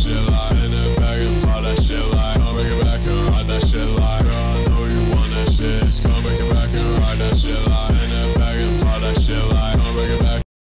shit like. In the bag and fly that shit like. Come bring it back and ride that shit like. Girl, I know you want that shit. Come bring it back and ride that shit like.